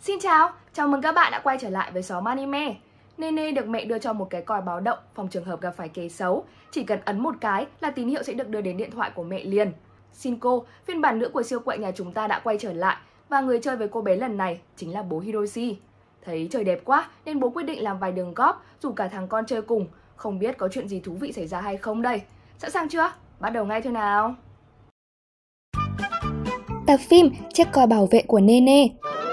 Xin chào, chào mừng các bạn đã quay trở lại với xóm anime. Nene được mẹ đưa cho một cái còi báo động phòng trường hợp gặp phải kẻ xấu. Chỉ cần ấn một cái là tín hiệu sẽ được đưa đến điện thoại của mẹ liền. Shinko, phiên bản nữ của siêu quậy nhà chúng ta đã quay trở lại, và người chơi với cô bé lần này chính là bố Hiroshi. Thấy trời đẹp quá nên bố quyết định làm vài đường góp, rủ cả thằng con chơi cùng. Không biết có chuyện gì thú vị xảy ra hay không đây. Sẵn sàng chưa? Bắt đầu ngay thôi nào. Tập phim Chiếc còi bảo vệ của Nene.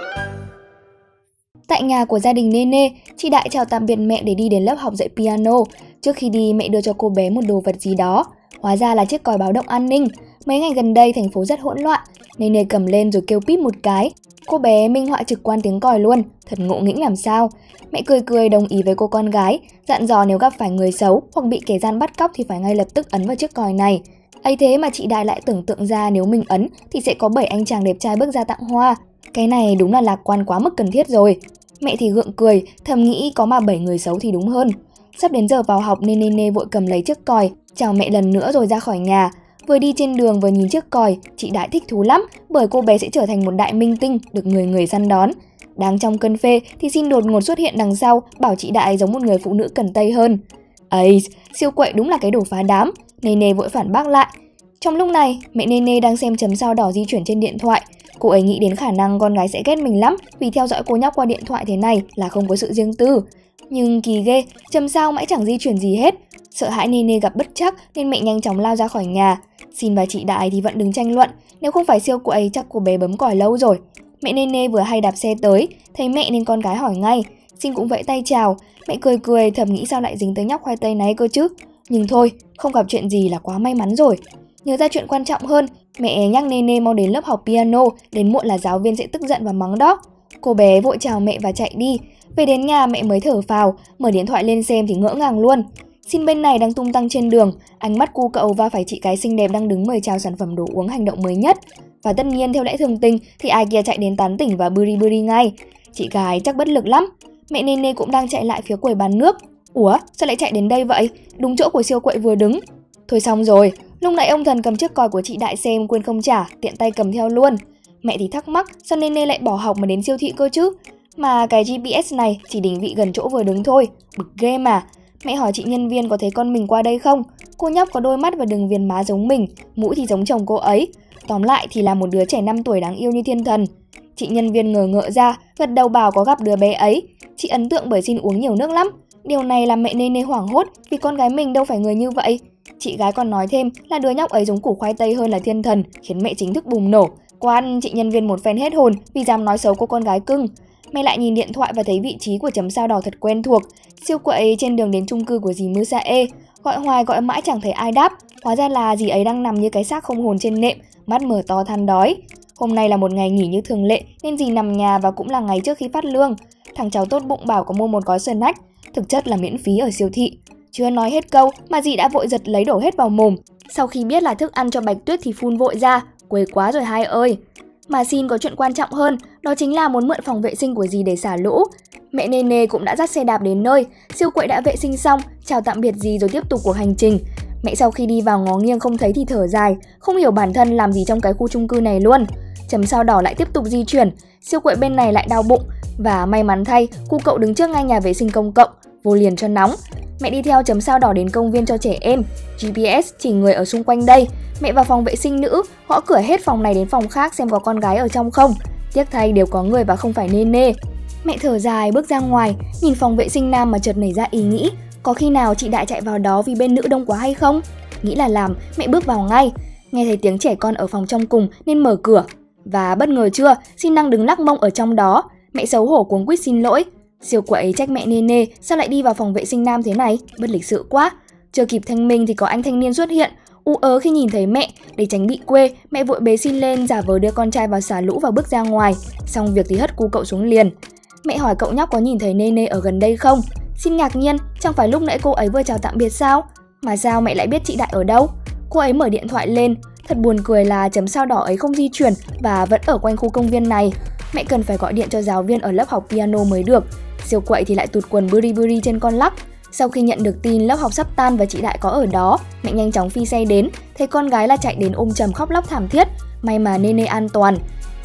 Tại nhà của gia đình Nene, chị Đại chào tạm biệt mẹ để đi đến lớp học dạy piano. Trước khi đi, mẹ đưa cho cô bé một đồ vật gì đó. Hóa ra là chiếc còi báo động an ninh. Mấy ngày gần đây thành phố rất hỗn loạn. Nene cầm lên rồi kêu píp một cái. Cô bé minh họa trực quan tiếng còi luôn, thật ngộ nghĩnh làm sao. Mẹ cười cười đồng ý với cô con gái, dặn dò nếu gặp phải người xấu hoặc bị kẻ gian bắt cóc thì phải ngay lập tức ấn vào chiếc còi này. Ấy thế mà chị Đại lại tưởng tượng ra nếu mình ấn thì sẽ có 7 anh chàng đẹp trai bước ra tặng hoa. Cái này đúng là lạc quan quá mức cần thiết rồi. Mẹ thì gượng cười, thầm nghĩ có mà 7 người xấu thì đúng hơn. Sắp đến giờ vào học nên Nene vội cầm lấy chiếc còi, chào mẹ lần nữa rồi ra khỏi nhà. Vừa đi trên đường vừa nhìn chiếc còi, chị Đại thích thú lắm bởi cô bé sẽ trở thành một đại minh tinh được người săn đón. Đang trong cơn phê thì Shin đột ngột xuất hiện đằng sau, bảo chị Đại giống một người phụ nữ cần tây hơn. Ây, siêu quậy đúng là cái đồ phá đám. Nene vội phản bác lại. Trong lúc này, mẹ Nene đang xem chấm sao đỏ di chuyển trên điện thoại. Cô ấy nghĩ đến khả năng con gái sẽ ghét mình lắm vì theo dõi cô nhóc qua điện thoại thế này là không có sự riêng tư. Nhưng kỳ ghê, chấm sao mãi chẳng di chuyển gì hết. Sợ hãi Nene gặp bất trắc nên mẹ nhanh chóng lao ra khỏi nhà. Shin và chị Đại thì vẫn đứng tranh luận, nếu không phải siêu quậy chắc cô bé bấm còi lâu rồi. Mẹ Nene vừa hay đạp xe tới, thấy mẹ nên con gái hỏi ngay. Shin cũng vẫy tay chào, mẹ cười cười thầm nghĩ sao lại dính tới nhóc khoai tây này cơ chứ. Nhưng thôi, không gặp chuyện gì là quá may mắn rồi. Nhớ ra chuyện quan trọng hơn, mẹ nhắc Nene mau đến lớp học piano, đến muộn là giáo viên sẽ tức giận và mắng đó. Cô bé vội chào mẹ và chạy đi. Về đến nhà mẹ mới thở phào, mở điện thoại lên xem thì ngỡ ngàng luôn. Shin bên này đang tung tăng trên đường, ánh mắt cu cậu va phải chị gái xinh đẹp đang đứng mời chào sản phẩm đồ uống hành động mới nhất. Và tất nhiên theo lẽ thường tình thì ai kia chạy đến tán tỉnh và buri ngay. Chị gái chắc bất lực lắm. Mẹ Nene cũng đang chạy lại phía quầy bán nước. Ủa, sao lại chạy đến đây vậy? Đúng chỗ của siêu quậy vừa đứng. Thôi xong rồi, lúc nãy ông thần cầm chiếc còi của chị Đại xem quên không trả, tiện tay cầm theo luôn. Mẹ thì thắc mắc sao Nene lại bỏ học mà đến siêu thị cơ chứ? Mà cái GPS này chỉ định vị gần chỗ vừa đứng thôi, bực ghê mà. Mẹ hỏi chị nhân viên có thấy con mình qua đây không? Cô nhóc có đôi mắt và đường viền má giống mình, mũi thì giống chồng cô ấy. Tóm lại thì là một đứa trẻ 5 tuổi đáng yêu như thiên thần. Chị nhân viên ngờ ngợ ra, gật đầu bảo có gặp đứa bé ấy. Chị ấn tượng bởi Shin uống nhiều nước lắm. Điều này làm mẹ Nene hoảng hốt vì con gái mình đâu phải người như vậy. Chị gái còn nói thêm là đứa nhóc ấy giống củ khoai tây hơn là thiên thần, khiến mẹ chính thức bùng nổ. Quan chị nhân viên một phen hết hồn vì dám nói xấu cô con gái cưng. Mẹ lại nhìn điện thoại và thấy vị trí của chấm sao đỏ thật quen thuộc. Siêu quậy trên đường đến chung cư của dì Musae. Gọi hoài gọi mãi chẳng thấy ai đáp. Hóa ra là dì ấy đang nằm như cái xác không hồn trên nệm, mắt mở to than đói. Hôm nay là một ngày nghỉ như thường lệ nên dì nằm nhà và cũng là ngày trước khi phát lương. Thằng cháu tốt bụng bảo có mua một gói snack, thực chất là miễn phí ở siêu thị. Chưa nói hết câu mà dì đã vội giật lấy đổ hết vào mồm. Sau khi biết là thức ăn cho Bạch Tuyết thì phun vội ra. Quê quá rồi hai ơi. Mà Shin có chuyện quan trọng hơn, đó chính là muốn mượn phòng vệ sinh của dì để xả lũ. Mẹ Nene cũng đã dắt xe đạp đến nơi, siêu quậy đã vệ sinh xong, chào tạm biệt dì rồi tiếp tục cuộc hành trình. Mẹ sau khi đi vào ngó nghiêng không thấy thì thở dài, không hiểu bản thân làm gì trong cái khu chung cư này luôn. Chấm sao đỏ lại tiếp tục di chuyển, siêu quậy bên này lại đau bụng. Và may mắn thay, cu cậu đứng trước ngay nhà vệ sinh công cộng, vô liền cho nóng. Mẹ đi theo chấm sao đỏ đến công viên cho trẻ em. GPS chỉ người ở xung quanh đây. Mẹ vào phòng vệ sinh nữ, gõ cửa hết phòng này đến phòng khác xem có con gái ở trong không. Tiếc thay đều có người và không phải Nene. Mẹ thở dài bước ra ngoài, nhìn phòng vệ sinh nam mà chợt nảy ra ý nghĩ, có khi nào chị Đại chạy vào đó vì bên nữ đông quá hay không? Nghĩ là làm, mẹ bước vào ngay. Nghe thấy tiếng trẻ con ở phòng trong cùng nên mở cửa. Và bất ngờ chưa, Shin đang đứng lắc mông ở trong đó. Mẹ xấu hổ cuống quýt xin lỗi. Siêu quậy trách mẹ Nene sao lại đi vào phòng vệ sinh nam thế này, bất lịch sự quá. Chưa kịp thanh minh thì có anh thanh niên xuất hiện. U ớ khi nhìn thấy mẹ, để tránh bị quê, mẹ vội bế Shin lên giả vờ đưa con trai vào xả lũ và bước ra ngoài. Xong việc thì hất cu cậu xuống liền. Mẹ hỏi cậu nhóc có nhìn thấy Nene ở gần đây không. Shin ngạc nhiên, chẳng phải lúc nãy cô ấy vừa chào tạm biệt sao? Mà sao mẹ lại biết chị Đại ở đâu? Cô ấy mở điện thoại lên. Thật buồn cười là chấm sao đỏ ấy không di chuyển và vẫn ở quanh khu công viên này. Mẹ cần phải gọi điện cho giáo viên ở lớp học piano mới được. Siêu quậy thì lại tụt quần buri trên con lắc. Sau khi nhận được tin lớp học sắp tan và chị Đại có ở đó, mẹ nhanh chóng phi xe đến, thấy con gái là chạy đến ôm chầm khóc lóc thảm thiết. May mà Nene an toàn.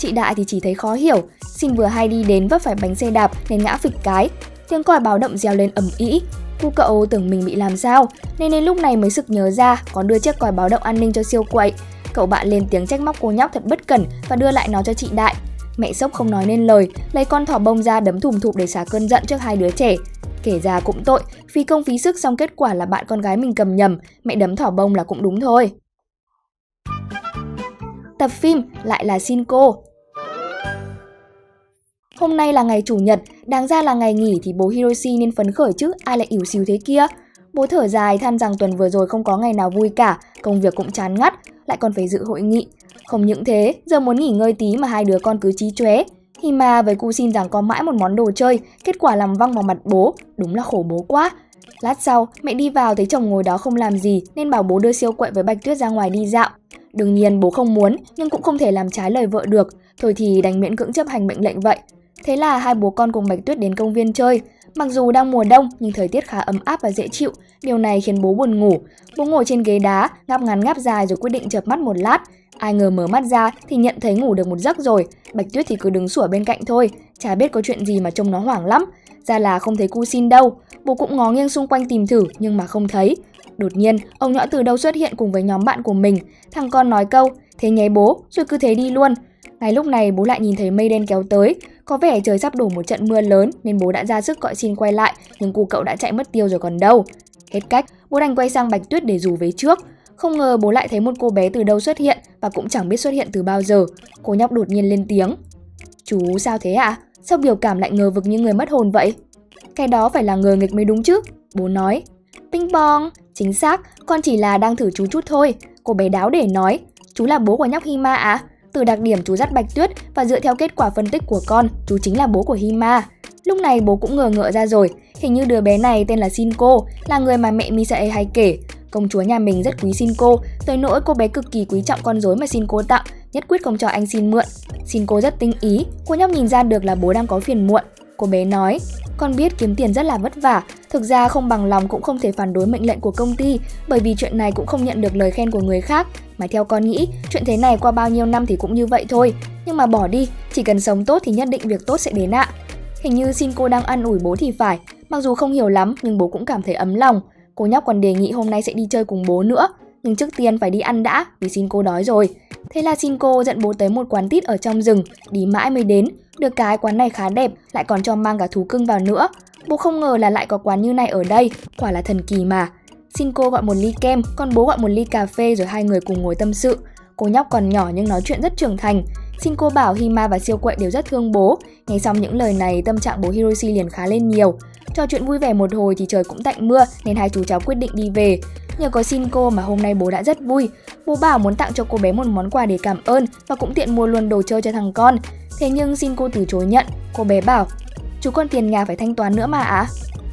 Chị Đại thì chỉ thấy khó hiểu, Xin vừa hay đi đến vấp phải bánh xe đạp nên ngã phịch cái. Tiếng còi báo động reo lên ầm ĩ. Cu cậu tưởng mình bị làm sao, nên lúc này mới sực nhớ ra còn đưa chiếc còi báo động an ninh cho siêu quậy. Cậu bạn lên tiếng trách móc cô nhóc thật bất cẩn và đưa lại nó cho chị Đại. Mẹ sốc không nói nên lời, lấy con thỏ bông ra đấm thùm thụp để xả cơn giận trước hai đứa trẻ. Kể ra cũng tội, phí công phí sức xong kết quả là bạn con gái mình cầm nhầm, mẹ đấm thỏ bông là cũng đúng thôi. Tập phim lại là Shinko. Hôm nay là ngày chủ nhật, đáng ra là ngày nghỉ thì bố Hiroshi nên phấn khởi chứ, ai lại ỉu xìu thế kia. Bố thở dài than rằng tuần vừa rồi không có ngày nào vui cả, công việc cũng chán ngắt, lại còn phải dự hội nghị. Không những thế, giờ muốn nghỉ ngơi tí mà hai đứa con cứ chí chóe. Hima với cu xin rằng có mãi một món đồ chơi, kết quả làm văng vào mặt bố, đúng là khổ bố quá. Lát sau, mẹ đi vào thấy chồng ngồi đó không làm gì nên bảo bố đưa siêu quậy với Bạch Tuyết ra ngoài đi dạo. Đương nhiên bố không muốn nhưng cũng không thể làm trái lời vợ được, thôi thì đành miễn cưỡng chấp hành mệnh lệnh vậy. Thế là hai bố con cùng Bạch Tuyết đến công viên chơi. Mặc dù đang mùa đông nhưng thời tiết khá ấm áp và dễ chịu, điều này khiến bố buồn ngủ. Bố ngồi trên ghế đá, ngáp ngắn ngáp dài rồi quyết định chợp mắt một lát. Ai ngờ mở mắt ra thì nhận thấy ngủ được một giấc rồi. Bạch Tuyết thì cứ đứng sủa bên cạnh thôi, chả biết có chuyện gì mà trông nó hoảng lắm. Ra là không thấy cu xin đâu. Bố cũng ngó nghiêng xung quanh tìm thử nhưng mà không thấy. Đột nhiên, ông nhỏ từ đâu xuất hiện cùng với nhóm bạn của mình. Thằng con nói câu, thế nhé bố, rồi cứ thế đi luôn. Ngay lúc này bố lại nhìn thấy mây đen kéo tới. Có vẻ trời sắp đổ một trận mưa lớn nên bố đã ra sức gọi xin quay lại, nhưng cu cậu đã chạy mất tiêu rồi còn đâu. Hết cách, bố đành quay sang Bạch Tuyết để rủ về trước. Không ngờ bố lại thấy một cô bé từ đâu xuất hiện và cũng chẳng biết xuất hiện từ bao giờ. Cô nhóc đột nhiên lên tiếng. Chú sao thế ạ? Sao biểu cảm lại ngờ vực như người mất hồn vậy? Cái đó phải là ngờ nghịch mới đúng chứ, bố nói. Ping pong, chính xác, con chỉ là đang thử chú chút thôi. Cô bé đáo để nói, chú là bố của nhóc Hima à? Từ đặc điểm chú dắt Bạch Tuyết và dựa theo kết quả phân tích của con, chú chính là bố của Hima. Lúc này bố cũng ngờ ngợ ra rồi, hình như đứa bé này tên là Shinko, là người mà mẹ Misae hay kể. Công chúa nhà mình rất quý Shinko, tới nỗi cô bé cực kỳ quý trọng con rối mà Shinko tặng, nhất quyết không cho anh xin mượn. Shinko rất tinh ý, cô nhóc nhìn ra được là bố đang có phiền muộn. Cô bé nói, con biết kiếm tiền rất là vất vả, thực ra không bằng lòng cũng không thể phản đối mệnh lệnh của công ty, bởi vì chuyện này cũng không nhận được lời khen của người khác. Mà theo con nghĩ, chuyện thế này qua bao nhiêu năm thì cũng như vậy thôi. Nhưng mà bỏ đi, chỉ cần sống tốt thì nhất định việc tốt sẽ đến ạ. Hình như Shinko đang an ủi bố thì phải, mặc dù không hiểu lắm nhưng bố cũng cảm thấy ấm lòng. Cô nhóc còn đề nghị hôm nay sẽ đi chơi cùng bố nữa, nhưng trước tiên phải đi ăn đã vì Shinko đói rồi. Thế là Shinko dẫn bố tới một quán tít ở trong rừng, đi mãi mới đến. Được cái quán này khá đẹp, lại còn cho mang cả thú cưng vào nữa. Bố không ngờ là lại có quán như này ở đây, quả là thần kỳ mà. Shinko gọi một ly kem, còn bố gọi một ly cà phê rồi hai người cùng ngồi tâm sự. Cô nhóc còn nhỏ nhưng nói chuyện rất trưởng thành. Shinko bảo Hima và siêu quậy đều rất thương bố. Nghe xong những lời này, tâm trạng bố Hiroshi liền khá lên nhiều. Trò chuyện vui vẻ một hồi thì trời cũng tạnh mưa nên hai chú cháu quyết định đi về. Nhờ có Shinko mà hôm nay bố đã rất vui. Bố bảo muốn tặng cho cô bé một món quà để cảm ơn và cũng tiện mua luôn đồ chơi cho thằng con. Thế nhưng Shinko từ chối nhận. Cô bé bảo, chú còn tiền nhà phải thanh toán nữa mà ạ.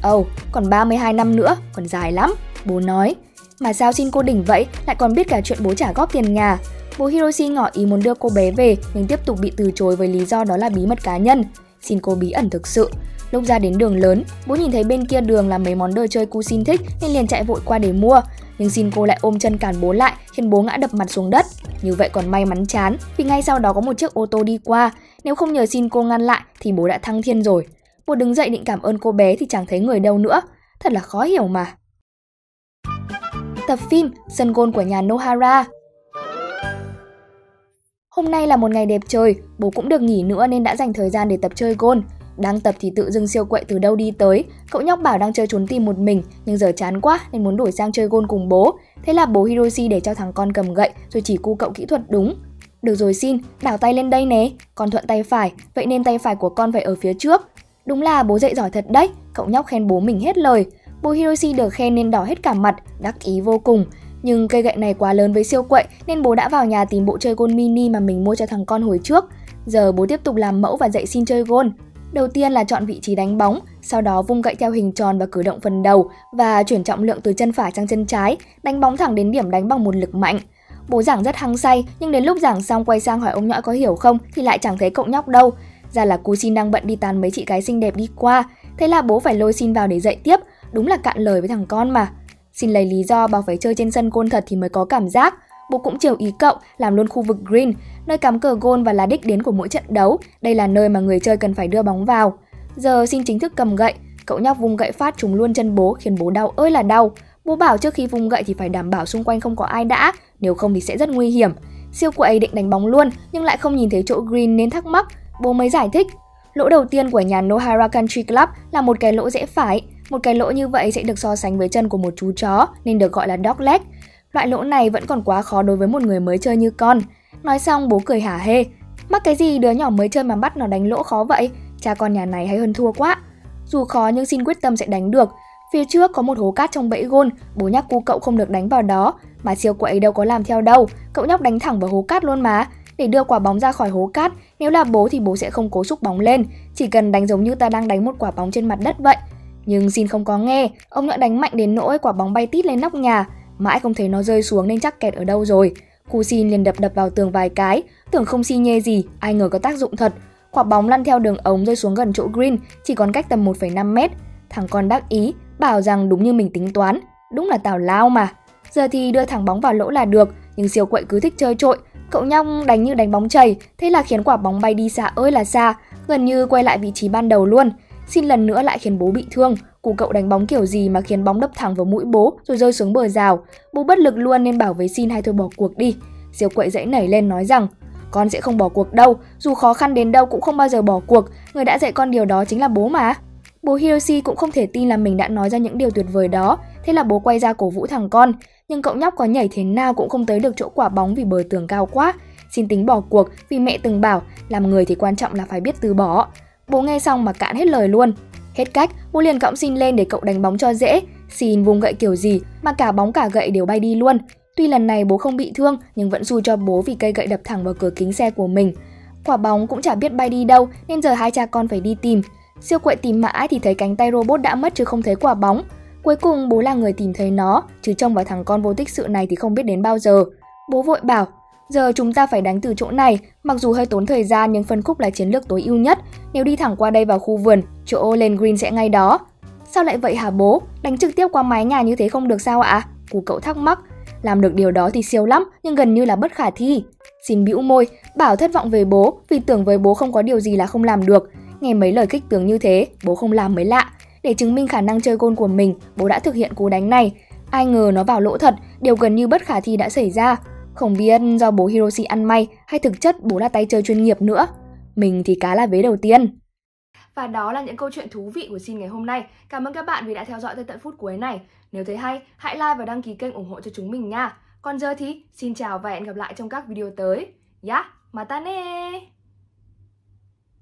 Còn 32 năm nữa, còn dài lắm, bố nói. Mà sao Shinko đỉnh vậy, lại còn biết cả chuyện bố trả góp tiền nhà. Bố Hiroshi ngỏ ý muốn đưa cô bé về nhưng tiếp tục bị từ chối với lý do đó là bí mật cá nhân. Shinko bí ẩn thực sự. Lúc ra đến đường lớn, bố nhìn thấy bên kia đường là mấy món đồ chơi cu xin thích nên liền chạy vội qua để mua. Nhưng Shinko lại ôm chân cản bố lại khiến bố ngã đập mặt xuống đất. Như vậy còn may mắn chán vì ngay sau đó có một chiếc ô tô đi qua. Nếu không nhờ Shinko ngăn lại thì bố đã thăng thiên rồi. Bố đứng dậy định cảm ơn cô bé thì chẳng thấy người đâu nữa. Thật là khó hiểu mà. Tập phim Sân gôn của nhà Nohara. Hôm nay là một ngày đẹp trời, bố cũng được nghỉ nữa nên đã dành thời gian để tập chơi gôn. Đang tập thì tự dưng siêu quậy từ đâu đi tới. Cậu nhóc bảo đang chơi trốn tìm một mình nhưng giờ chán quá nên muốn đổi sang chơi gôn cùng bố. Thế là bố Hiroshi để cho thằng con cầm gậy rồi chỉ cu cậu kỹ thuật đúng. Được rồi xin, đảo tay lên đây nè. Con thuận tay phải, vậy nên tay phải của con phải ở phía trước. Đúng là bố dạy giỏi thật đấy, cậu nhóc khen bố mình hết lời. Bố Hiroshi được khen nên đỏ hết cả mặt, đắc ý vô cùng. Nhưng cây gậy này quá lớn với siêu quậy nên bố đã vào nhà tìm bộ chơi gôn mini mà mình mua cho thằng con hồi trước. Giờ bố tiếp tục làm mẫu và dạy xin chơi gôn. Đầu tiên là chọn vị trí đánh bóng, sau đó vung gậy theo hình tròn và cử động phần đầu và chuyển trọng lượng từ chân phải sang chân trái, đánh bóng thẳng đến điểm đánh bằng một lực mạnh. Bố giảng rất hăng say nhưng đến lúc giảng xong quay sang hỏi ông nhõi có hiểu không thì lại chẳng thấy cậu nhóc đâu. Ra là cu xin đang bận đi tán mấy chị gái xinh đẹp đi qua. Thế là bố phải lôi xin vào để dạy tiếp, đúng là cạn lời với thằng con mà. Xin lấy lý do bảo phải chơi trên sân côn thật thì mới có cảm giác. Bố cũng chiều ý cậu làm luôn khu vực green, nơi cắm cờ gôn và là đích đến của mỗi trận đấu. Đây là nơi mà người chơi cần phải đưa bóng vào. Giờ Sin chính thức cầm gậy, cậu nhóc vung gậy phát trúng luôn chân bố khiến bố đau ơi là đau. Bố bảo trước khi vung gậy thì phải đảm bảo xung quanh không có ai đã, nếu không thì sẽ rất nguy hiểm. Siêu quậy định đánh bóng luôn nhưng lại không nhìn thấy chỗ green nên thắc mắc, bố mới giải thích. Lỗ đầu tiên của nhà Nohara Country Club là một cái lỗ rẽ phải. Một cái lỗ như vậy sẽ được so sánh với chân của một chú chó nên được gọi là dog leg. Loại lỗ này vẫn còn quá khó đối với một người mới chơi như con. Nói xong bố cười hả hê. Mắc cái gì đứa nhỏ mới chơi mà bắt nó đánh lỗ khó vậy? Cha con nhà này hay hơn thua quá. Dù khó nhưng Sin quyết tâm sẽ đánh được. Phía trước có một hố cát trong bẫy gôn, bố nhắc cu cậu không được đánh vào đó. Mà siêu quậy đâu có làm theo đâu, cậu nhóc đánh thẳng vào hố cát luôn mà. Để đưa quả bóng ra khỏi hố cát, nếu là bố thì bố sẽ không cố xúc bóng lên, chỉ cần đánh giống như ta đang đánh một quả bóng trên mặt đất vậy. Nhưng Sin không có nghe, ông nhỡ đánh mạnh đến nỗi quả bóng bay tít lên nóc nhà. Mãi không thấy nó rơi xuống nên chắc kẹt ở đâu rồi. Cu Sin liền đập vào tường vài cái, tưởng không xi nhê gì, ai ngờ có tác dụng thật. Quả bóng lăn theo đường ống rơi xuống gần chỗ green, chỉ còn cách tầm 1,5 mét. Thằng con đắc ý, bảo rằng đúng như mình tính toán, đúng là tào lao mà. Giờ thì đưa thẳng bóng vào lỗ là được, nhưng siêu quậy cứ thích chơi trội. Cậu nhóc đánh như đánh bóng chày, thế là khiến quả bóng bay đi xa ơi là xa, gần như quay lại vị trí ban đầu luôn. Sin lần nữa lại khiến bố bị thương. Cụ cậu đánh bóng kiểu gì mà khiến bóng đập thẳng vào mũi bố rồi rơi xuống bờ rào. Bố bất lực luôn nên bảo với Sin hay thôi bỏ cuộc đi. Siêu quậy dãy nảy lên nói rằng con sẽ không bỏ cuộc đâu, dù khó khăn đến đâu cũng không bao giờ bỏ cuộc, người đã dạy con điều đó chính là bố mà. Bố Hiroshi cũng không thể tin là mình đã nói ra những điều tuyệt vời đó, thế là bố quay ra cổ vũ thằng con. Nhưng cậu nhóc có nhảy thế nào cũng không tới được chỗ quả bóng vì bờ tường cao quá. Sin tính bỏ cuộc vì mẹ từng bảo làm người thì quan trọng là phải biết từ bỏ. Bố nghe xong mà cạn hết lời luôn. Hết cách, bố liền cõng Sin lên để cậu đánh bóng cho dễ. Sin vung gậy kiểu gì mà cả bóng cả gậy đều bay đi luôn. Tuy lần này bố không bị thương nhưng vẫn xui cho bố vì cây gậy đập thẳng vào cửa kính xe của mình. Quả bóng cũng chả biết bay đi đâu nên giờ hai cha con phải đi tìm. Siêu quậy tìm mãi thì thấy cánh tay robot đã mất chứ không thấy quả bóng. Cuối cùng bố là người tìm thấy nó, chứ trông vào thằng con vô tích sự này thì không biết đến bao giờ. Bố vội bảo, giờ chúng ta phải đánh từ chỗ này, mặc dù hơi tốn thời gian nhưng phân khúc là chiến lược tối ưu nhất. Nếu đi thẳng qua đây vào khu vườn, chỗ lên green sẽ ngay đó. Sao lại vậy hả bố? Đánh trực tiếp qua mái nhà như thế không được sao ạ? Cụ cậu thắc mắc. Làm được điều đó thì siêu lắm, nhưng gần như là bất khả thi. Sin bĩu môi, bảo thất vọng về bố vì tưởng với bố không có điều gì là không làm được. Nghe mấy lời khích tướng như thế, bố không làm mới lạ. Để chứng minh khả năng chơi gôn của mình, bố đã thực hiện cú đánh này. Ai ngờ nó vào lỗ thật, điều gần như bất khả thi đã xảy ra. Không biết do bố Hiroshi ăn may hay thực chất bố là tay chơi chuyên nghiệp nữa. Mình thì cá là vế đầu tiên. Và đó là những câu chuyện thú vị của Sin ngày hôm nay. Cảm ơn các bạn vì đã theo dõi tới tận phút cuối này. Nếu thấy hay, hãy like và đăng ký kênh ủng hộ cho chúng mình nha. Còn giờ thì xin chào và hẹn gặp lại trong các video tới. Ya, mata ne!